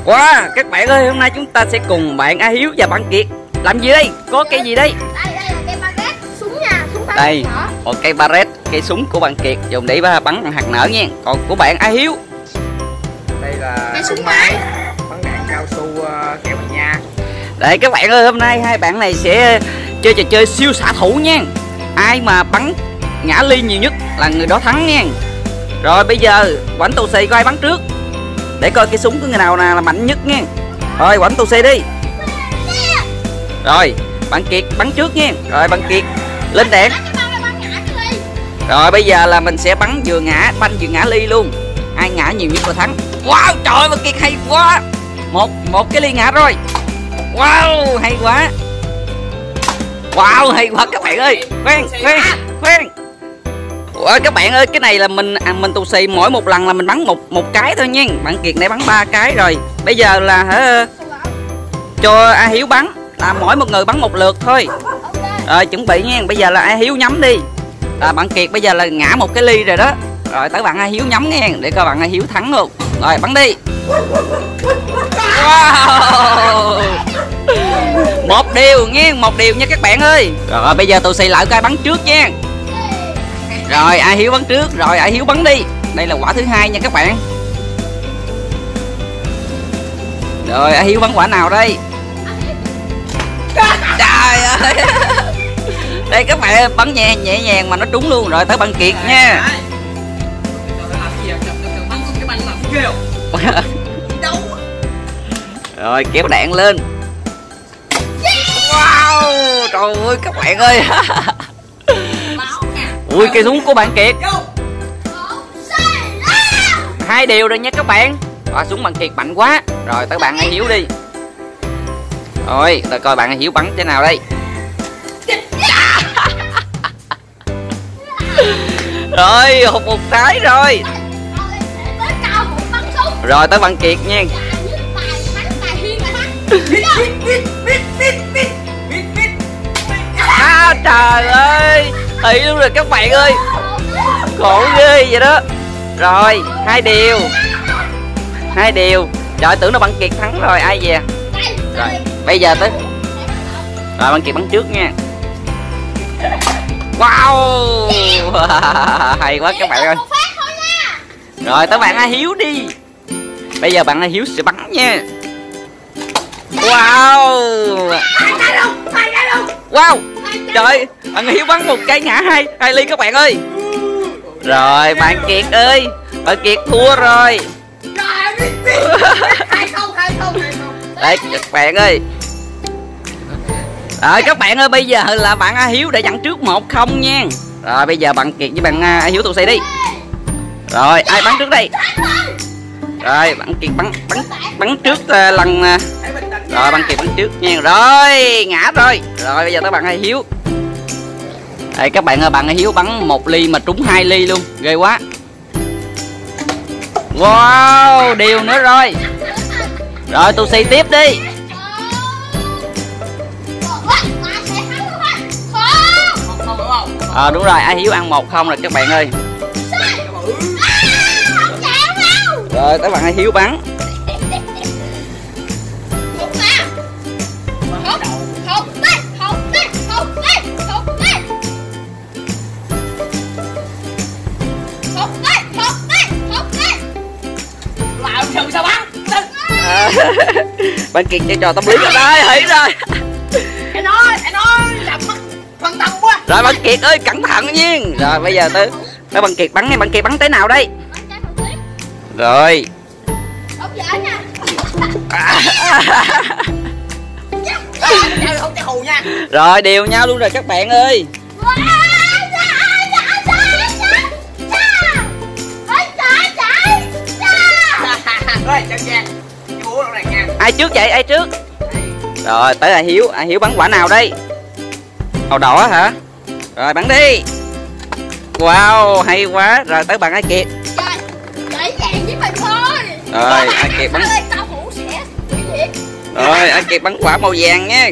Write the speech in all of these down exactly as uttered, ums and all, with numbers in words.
Wow, các bạn ơi, hôm nay chúng ta sẽ cùng bạn A Hiếu và bạn Kiệt làm gì đây? Có cây gì đây? Đây, đây là cây Barret, súng nha, súng bắn đây, nhỏ. một cây Barret, cây súng của bạn Kiệt dùng để bắn bằng hạt nở nha. Còn của bạn A Hiếu, đây là cây súng máy bắn đạn cao su uh, kéo bằng nha. Đây các bạn ơi, hôm nay hai bạn này sẽ chơi trò chơi siêu xạ thủ nha. Ai mà bắn ngã ly nhiều nhất là người đó thắng nha. Rồi bây giờ Quảnh tù xì coi ai bắn trước, để coi cái súng của người nào là mạnh nhất nha. Rồi Quảnh tù xì đi. Rồi bạn Kiệt bắn trước nha. Rồi bạn Kiệt lên đạn. Rồi bây giờ là mình sẽ bắn vừa ngã banh vừa ngã ly luôn. Ai ngã nhiều nhất là thắng. Wow, trời ơi, bạn Kiệt hay quá. Một một cái ly ngã rồi. Wow, hay quá. Wow, hay quá các bạn ơi. Khoan, khoan, khoan. Ủa, các bạn ơi, cái này là mình à, mình tù xì mỗi một lần là mình bắn một một cái thôi nha. Bạn Kiệt này bắn ba cái rồi. Bây giờ là hả, cho A Hiếu bắn, là mỗi một người bắn một lượt thôi. Rồi chuẩn bị nha. Bây giờ là A Hiếu nhắm đi. À, bạn Kiệt bây giờ là ngã một cái ly rồi đó. Rồi tới bạn A Hiếu nhắm nha, để coi bạn A Hiếu thắng luôn. Rồi bắn đi. Wow, một điều nghe, một điều nha các bạn ơi. Rồi bây giờ tù xì lại coi bắn trước nha. Rồi A Hiếu bắn trước. Rồi A Hiếu bắn đi. Đây là quả thứ hai nha các bạn. Rồi A Hiếu bắn quả nào đây? Trời ơi. Đây các bạn, bắn nhẹ nhẹ nhàng mà nó trúng luôn. Rồi tới bạn Kiệt nha. Rồi kéo đạn lên. Wow, trời ơi các bạn ơi. Ui, cây súng của bạn Kiệt hai điều rồi nha các bạn. Rồi súng bạn Kiệt mạnh quá. Rồi tới bạn A Hiếu đi. Rồi để coi bạn A Hiếu bắn thế nào đây. Rồi hụt một cái rồi. Rồi tới bạn Kiệt nha. À, trời ơi, thị luôn rồi các bạn ơi. Khổ ghê vậy đó. Rồi hai điều, hai điều. Trời, tưởng là bạn Kiệt thắng rồi. Ai về. Rồi bây giờ tới. Rồi bạn Kiệt bắn trước nha. Wow, hay quá các bạn ơi. Rồi tới bạn A Hiếu đi. Bây giờ bạn A Hiếu sẽ bắn nha. Wow, wow, trời, bạn A Hiếu bắn một cái ngã hai hai ly các bạn ơi. Rồi bạn Kiệt ơi, bạn Kiệt thua rồi. Đây các bạn ơi. Rồi các bạn ơi, bây giờ là bạn A Hiếu đã dẫn trước một không nha. Rồi bây giờ bạn Kiệt với bạn A Hiếu tù xì đi. Rồi ai bắn trước đây? Rồi bạn Kiệt bắn bắn bắn trước uh, lần uh... Rồi bạn Kiệt bắn trước nha. Rồi ngã rồi. Rồi bây giờ tới bạn A Hiếu. Đây các bạn ơi, bạn A Hiếu bắn một ly mà trúng hai ly luôn, ghê quá. Wow, điều nữa rồi. Rồi tù xì tiếp đi. Ờ à, đúng rồi, A Hiếu ăn một không rồi các bạn ơi. Rồi tới bạn A Hiếu bắn. À, bạn Kiệt chơi trò tâm lý ở đây, hỉ rồi. Anh nói, anh nói làm mất quan tâm quá. Rồi bạn Kiệt ơi, cẩn thận nha. Rồi bây giờ tới tới bạn Kiệt bắn nha. Bạn Kiệt bắn tới nào đây? Rồi. Rồi đều nhau luôn rồi các bạn ơi. Ai trước vậy? Ai trước? Rồi tới A Hiếu. A Hiếu bắn quả nào đây? Màu đỏ hả? Rồi bắn đi. Wow, hay quá. Rồi tới bạn A Kiệt. Rồi A Kiệt bắn. Rồi A Kiệt bắn quả màu vàng nha.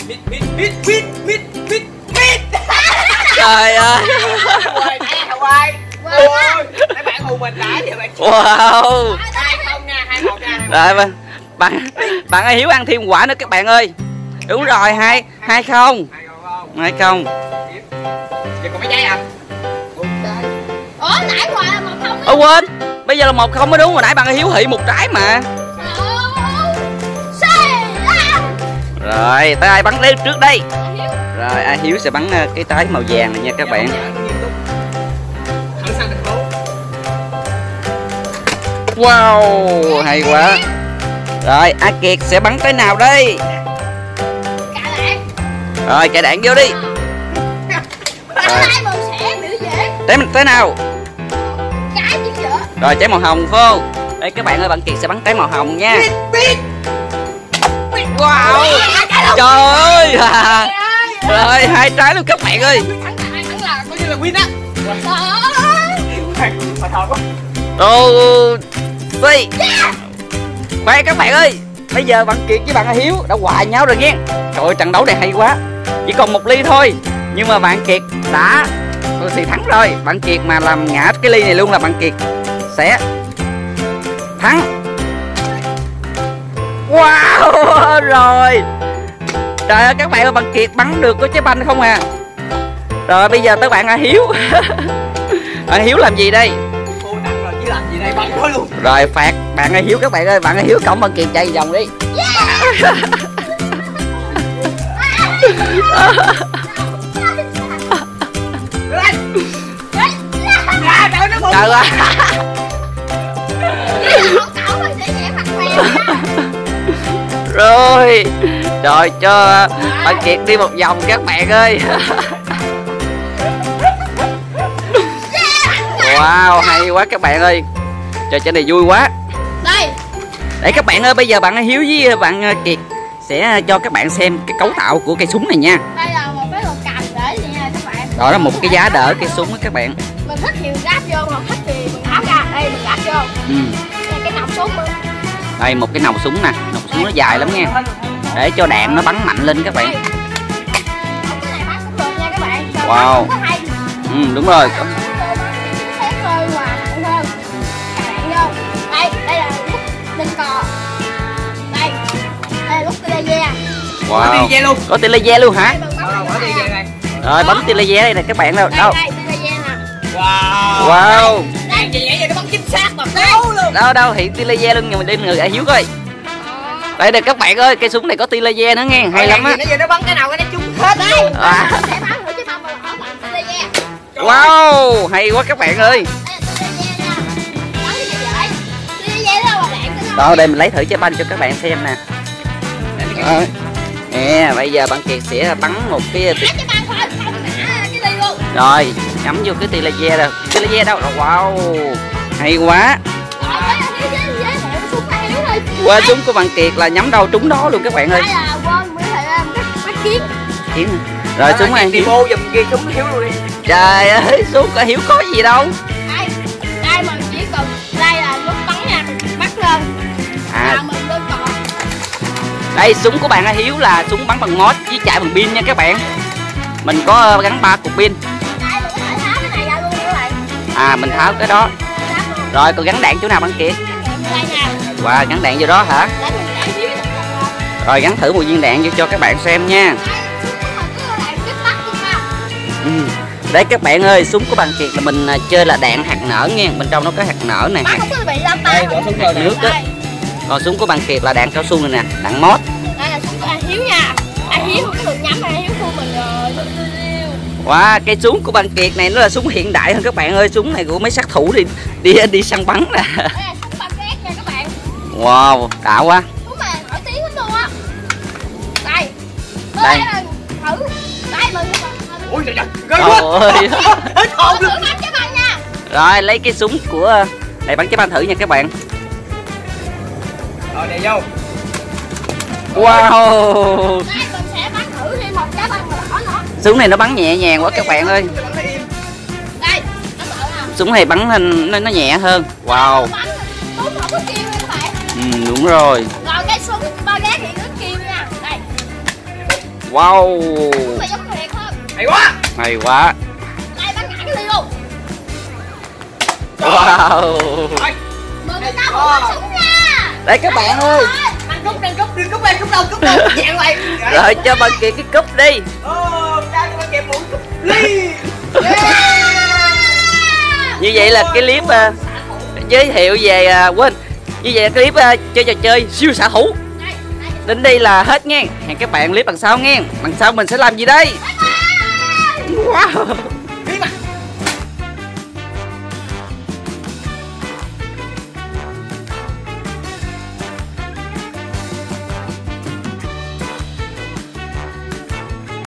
Trời ơi. Mấy bạn hù mình đã vậy bạn. Wow. hai không nha, hai một nha. Rồi bạn bạn ơi, Hiếu ăn thêm quả nữa các bạn ơi. Đúng rồi, hai hai không hai không. Giờ còn mấy giây à? Ủa nãy quả là một không. Ồ quên, bây giờ là một không mới đúng. Hồi nãy bạn ơi, Hiếu hị một trái mà. Rồi tới ai bắn lấy trước đây. Rồi ai Hiếu sẽ bắn cái trái màu vàng này nha các bạn. Wow, hay quá. Rồi A Kiệt sẽ bắn cái nào đây? Rồi cài đạn vô đi. Tới tới nào? Rồi trái màu hồng phải không? Đây các bạn ơi, bạn Kiệt sẽ bắn trái màu hồng nha. Wow, trời ơi. Rồi hai trái luôn các bạn ơi. Coi như là win á. Đồ xì. Khoan các bạn ơi, bây giờ bạn Kiệt với bạn Hiếu đã hòa nhau rồi nha. Trời ơi, trận đấu này hay quá. Chỉ còn một ly thôi, nhưng mà bạn Kiệt đã thì thắng rồi. Bạn Kiệt mà làm ngã cái ly này luôn là bạn Kiệt sẽ thắng. Wow, rồi. Trời ơi các bạn ơi, bạn Kiệt bắn được có trái banh không à. Rồi bây giờ tới bạn A Hiếu. Bạn Hiếu làm gì đây? Cô nặng rồi chứ làm gì đây, bắn thôi luôn. Rồi phạt bạn A Hiếu các bạn ơi, bạn A Hiếu cộng bạn Kiệt chạy vòng đi. Yeah. Trời ơi. Rồi rồi cho bạn Kiệt đi một vòng các bạn ơi. Wow, hay quá các bạn ơi. Trò chơi này vui quá. Đây. Để các bạn ơi, bây giờ bạn Hiếu với bạn Kiệt sẽ cho các bạn xem cái cấu tạo của cây súng này nha. Đây là một cái lò cầm để vậy nha các bạn. Đó là một cái giá đỡ cây súng đó các bạn. Mình thích thì ráp vô, còn thích thì mình tháo ra. Đây mình ráp vô. Ừ. Đây cái nòng súng nữa. Đây một cái nòng súng nè, nòng súng nó dài lắm nha. Để cho đạn nó bắn mạnh lên các bạn. Cái này bắn cũng được nha các bạn. Wow. Ừ, đúng rồi. Đây, đây là lúc lên cò. Đây, đây là lúc tia laser. Wow. Tia laser luôn. Có tia laser luôn hả? Đây, rồi bấm tia laser đây nè các bạn đâu. Đâu. Đây, tia laser nè. Wow. Wow. Đây, chị vậy giờ nó bắn chính xác mà đâu luôn. Đâu đâu hiện tia laser luôn, nhưng mình đi người A Hiếu coi. Đây nè các bạn ơi, cây súng này có tia laser nữa nghe, hay lắm á. Nó giờ nó bắn cái nào cái nó trúng hết đây. À. Sẽ bắn thử chứ không mà ở bằng tia laser. Wow, hay quá các bạn ơi. Đó, đây mình lấy thử trái banh cho các bạn xem nè. Đó. Nè, bây giờ bạn Kiệt sẽ bắn một cái. Rồi, nhắm vô cái tia laser rồi. Tia laser đâu? Wow, hay quá. Qua súng của bạn Kiệt là nhắm đâu trúng đó luôn các bạn ơi. Kiếm. Rồi súng này. Đi vô giùm kia súng Hiếu luôn đi. Trời ơi, súng của Hiếu có gì đâu. Đây, đây mình chỉ cần đây là lúc bắn nha, bắt lên. À. Là mình lên cò. Đây súng của bạn A Hiếu là súng bắn bằng mót với chạy bằng pin nha các bạn. Mình có gắn ba cục pin. Đây mình có thể tháo cái này ra luôn các bạn. À mình tháo cái đó. Rồi còn gắn đạn chỗ nào bạn Kiệt? Wow, gắn đạn vô đó hả? Rồi gắn thử một viên đạn vô cho các bạn xem nha. Ừ. Đấy các bạn ơi, súng của bạn Kiệt là mình chơi là đạn hạt nở nha. Bên trong nó có hạt nở này. Đây, bỏ súng rồi nước đó. Còn súng của bạn Kiệt là đạn cao su này nè, đạn mót. Đây là súng của A Hiếu nha. A Hiếu cái lượt nhắm A Hiếu của mình rồi. Wow, cây súng của bạn Kiệt này nó là súng hiện đại hơn các bạn ơi. Súng này của mấy sát thủ đi đi đi săn bắn nè. Đây là súng ba két nha các bạn. Wow, đã quá. Súng này nổi tiếng lắm luôn á. Đây. Đây. Thử. Đây mình. Ui trời ơi, ghê quá. Hết hồn luôn. Rồi lấy cái súng của đây bắn trái banh thử nha các bạn. Rồi đè vô. Wow. Đây mình sẽ bắn thử thêm một trái banh màu đỏ nữa. Súng này nó bắn nhẹ nhàng quá các bạn ơi. Đây, nó sợ nè. Súng này bắn lên nó, nó nhẹ hơn. Wow. Súng không có kim nha các bạn. Ừ, đúng rồi. Rồi cái súng ba gác thì có kim nha. Đây. Wow. Súng này giống thiệt hơn. Hay quá. Hay quá. Đây bắn ngã cái ly luôn. Wow. Mời người ta mua súng nha. Đây các bạn ơi. Bắn cúp đang cúp đi cúp đây cúp đâu cúp đâu dạng lại Rồi cho bạn Kiệt cái cúp đi. ô cha cho bạn Kiệt một cúp ly. Như vậy là cái clip uh, giới thiệu về uh, quên như vậy là cái clip uh, chơi trò chơi siêu xạ thủ đến đây là hết nghe. Hẹn các bạn clip lần sau nghe. Lần sau mình sẽ làm gì đây? Wow.